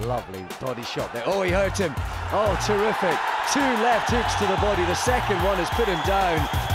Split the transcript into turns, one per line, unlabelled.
Lovely body shot there. Oh, he hurt him. Oh, terrific. 2 left hooks to the body. The second one has put him down.